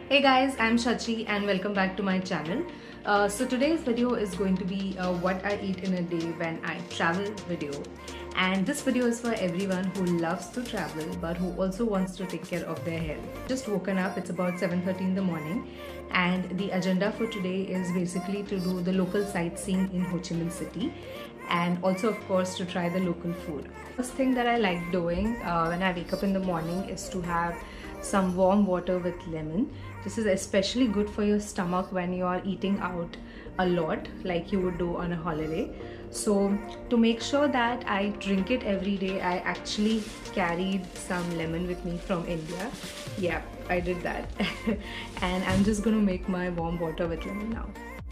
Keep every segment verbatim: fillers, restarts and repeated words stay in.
Hey guys, I'm Shachi and welcome back to my channel. Uh, so today's video is going to be uh, what I eat in a day when I travel video. And this video is for everyone who loves to travel but who also wants to take care of their health. Just woken up, it's about seven thirty in the morning, and the agenda for today is basically to do the local sightseeing in Ho Chi Minh city and also of course to try the local food. First thing that I like doing uh, when I wake up in the morning is to have some warm water with lemon. This is especially good for your stomach when you are eating out a lot like you would do on a holiday. So to make sure that I drink it every day, I actually carried some lemon with me from India. Yeah, I did that. And I'm just gonna make my warm water with lemon now.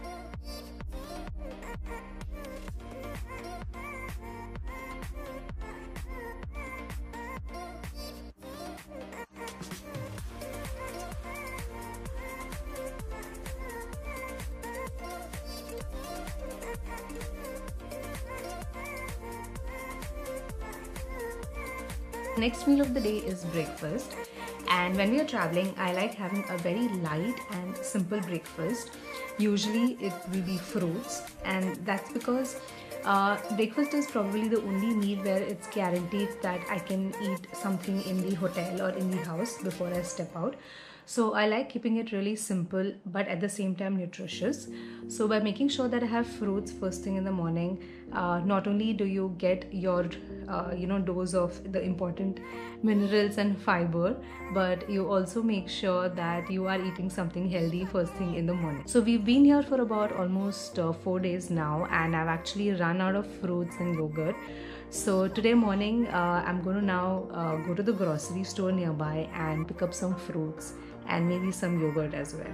Next meal of the day is breakfast, and when we are traveling I like having a very light and simple breakfast. Usually it will be fruits, and that's because uh, breakfast is probably the only meal where it's guaranteed that I can eat something in the hotel or in the house before I step out. So I like keeping it really simple but at the same time nutritious. So by making sure that I have fruits first thing in the morning, uh, not only do you get your uh, you know dose of the important minerals and fiber, but you also make sure that you are eating something healthy first thing in the morning. So we've been here for about almost uh, four days now, and I've actually run out of fruits and yogurt. So today morning uh, I'm going to now uh, go to the grocery store nearby and pick up some fruits and maybe some yogurt as well.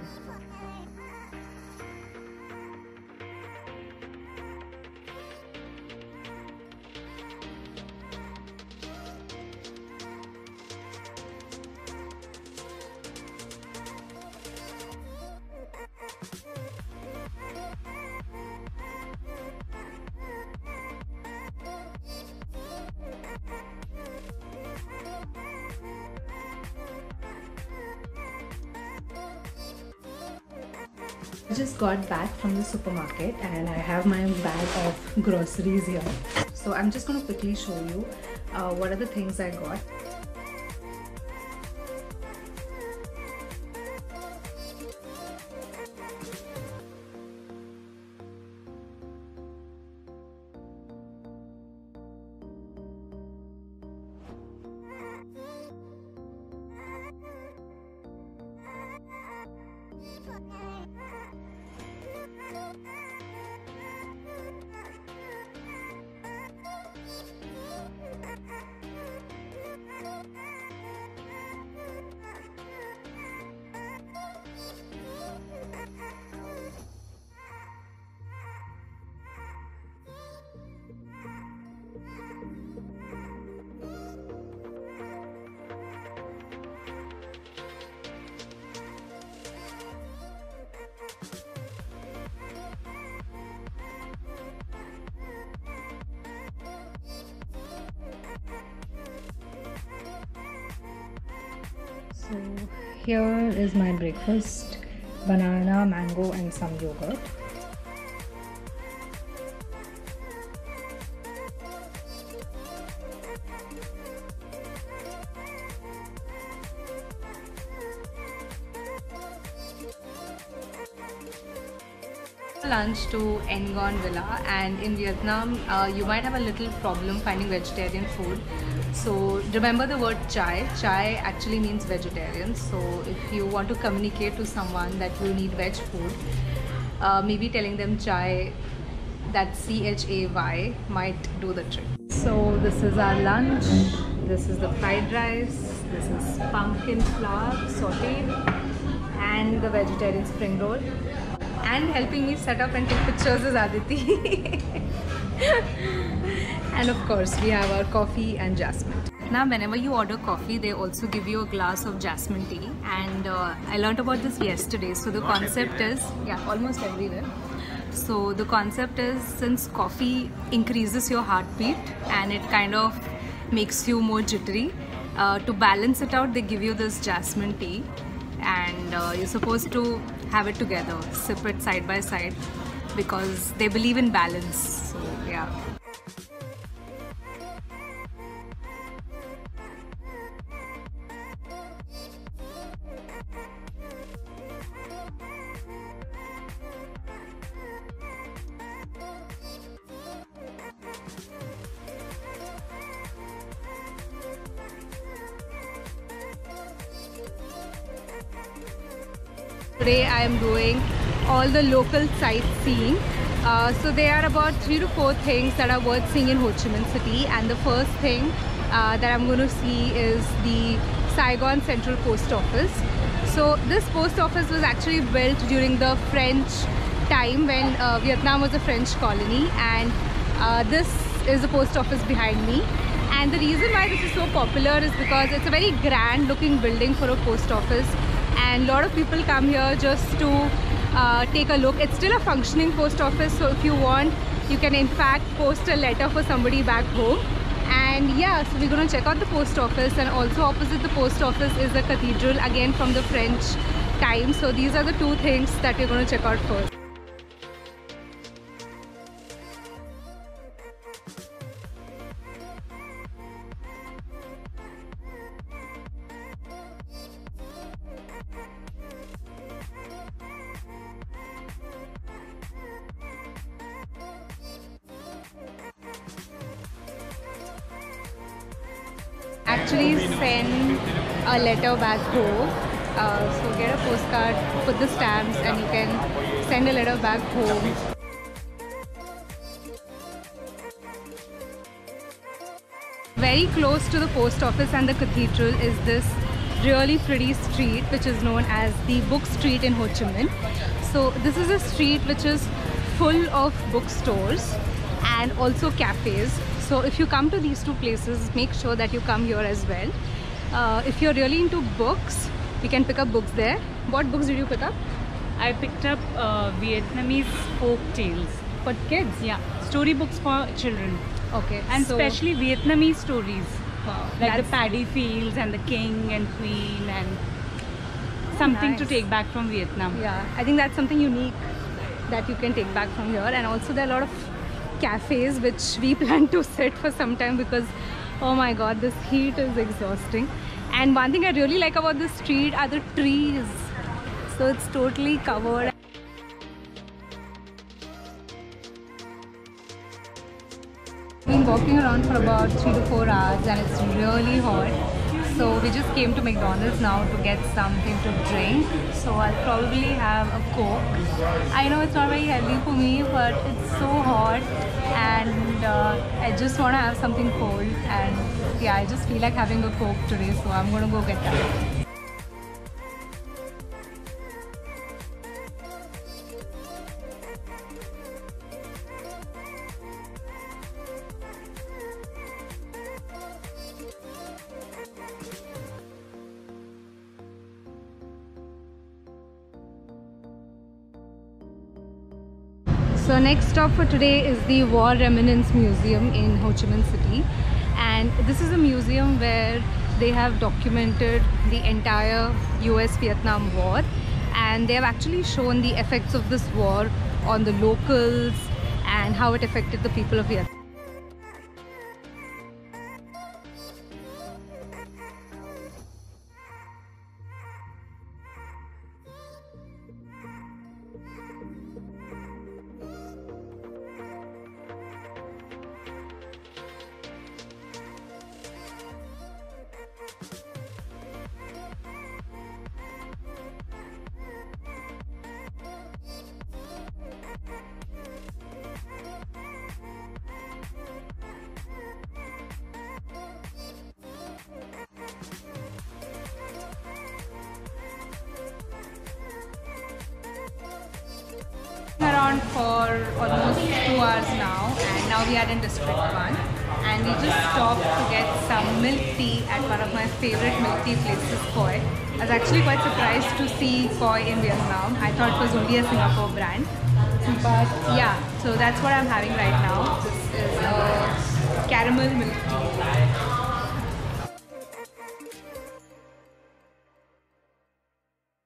I just got back from the supermarket and I have my bag of groceries here. So I'm just going to quickly show you uh, what are the things I got. So here is my breakfast: banana, mango and some yogurt. Lunch to Engon Villa, and in Vietnam uh, you might have a little problem finding vegetarian food. So remember the word chai. Chai actually means vegetarian. So if you want to communicate to someone that you need veg food, uh, maybe telling them chai, that C H A Y, might do the trick. So this is our lunch. This is the fried rice. This is pumpkin flour sauteed and the vegetarian spring roll. And helping me set up and take pictures is Aditi. And of course we have our coffee and jasmine. Now whenever you order coffee, they also give you a glass of jasmine tea, and uh, I learned about this yesterday. So the concept is, yeah, almost everywhere. So the concept is, since coffee increases your heartbeat and it kind of makes you more jittery, uh, to balance it out they give you this jasmine tea. and uh, you're supposed to have it together, sip it side by side, because they believe in balance. So yeah. Today I am doing all the local sightseeing. Uh, so there are about three to four things that are worth seeing in Ho Chi Minh City, and the first thing uh, that I'm going to see is the Saigon Central Post Office. So this post office was actually built during the French time when uh, Vietnam was a French colony, and uh, this is the post office behind me. And the reason why this is so popular is because it's a very grand looking building for a post office, and a lot of people come here just to uh, take a look. It's still a functioning post office, so if you want, you can in fact post a letter for somebody back home. And yeah, so we're going to check out the post office, and also opposite the post office is a cathedral, again from the French time. So these are the two things that we're going to check out first. Actually send a letter back home. Uh, so get a postcard, put the stamps, and you can send a letter back home. Very close to the post office and the cathedral is this really pretty street which is known as the Book Street in Ho Chi Minh. So this is a street which is full of bookstores and also cafes. So if you come to these two places, make sure that you come here as well. Uh, if you're really into books, you can pick up books there. What books did you pick up? I picked up uh, Vietnamese folk tales. For kids? Yeah, storybooks for children. Okay. And so, especially Vietnamese stories. wow, Like that's the paddy fields and the king and queen, and something nice. to take back from Vietnam. Yeah, I think that's something unique that you can take back from here. And also there are a lot of cafes which we plan to sit for some time, because oh my god, this heat is exhausting. And one thing I really like about this street are the trees. So it's totally covered. Been walking around for about three to four hours and it's really hot. So we just came to McDonald's now to get something to drink. So I'll probably have a Coke. I know it's not very healthy for me, but it's so hot and uh, I just want to have something cold. And yeah, I just feel like having a Coke today, so I'm going to go get that. So next stop for today is the War Remnants Museum in Ho Chi Minh City, and this is a museum where they have documented the entire U S Vietnam War, and they have actually shown the effects of this war on the locals and how it affected the people of Vietnam. Around for almost two hours now, and now we are in District one, and we just stopped to get some milk tea at one of my favorite milk tea places, Koi. I was actually quite surprised to see Koi in Vietnam. I thought it was only a Singapore brand, but yeah, so that's what I'm having right now. This is a caramel milk tea.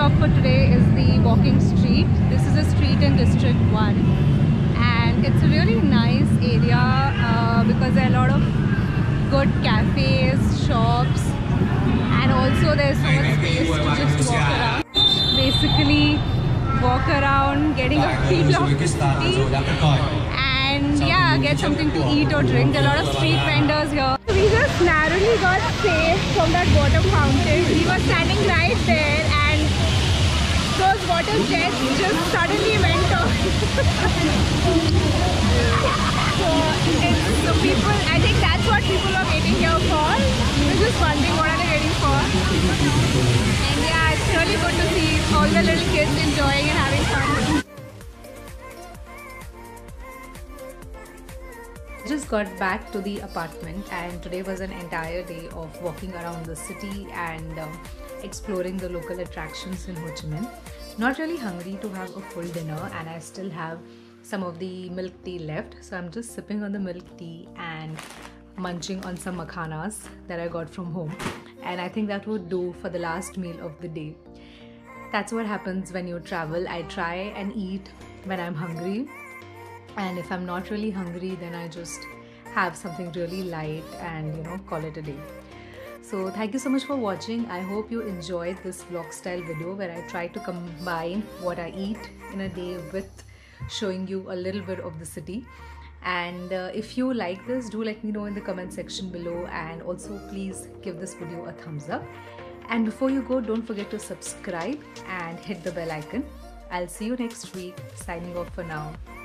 stop for today is the walking street. This is a street in District one, and it's a really nice area uh, because there are a lot of good cafes, shops, and also there's so much space to just walk around. Basically walk around, getting a feel of the city, and yeah, get something to eat or drink. There are a lot of street vendors here. We just narrowly got saved from that water fountain. We were standing right there and those water jets just suddenly went off. So, it's, so people, I think that's what people are waiting here for. We're just wondering what are they waiting for. And yeah, it's really good to see all the little kids enjoying and having fun. Just got back to the apartment, and today was an entire day of walking around the city and um, exploring the local attractions in Ho Chi Minh. Not really hungry to have a full dinner, and I still have some of the milk tea left, so I'm just sipping on the milk tea and munching on some makhanas that I got from home, and I think that would do for the last meal of the day. That's what happens when you travel. I try and eat when I'm hungry, and if I'm not really hungry, then I just have something really light and, you know, call it a day. So thank you so much for watching. I hope you enjoyed this vlog style video where I try to combine what I eat in a day with showing you a little bit of the city. And uh, if you like this, do let me know in the comment section below, and also please give this video a thumbs up. And before you go, don't forget to subscribe and hit the bell icon. I'll see you next week. Signing off for now.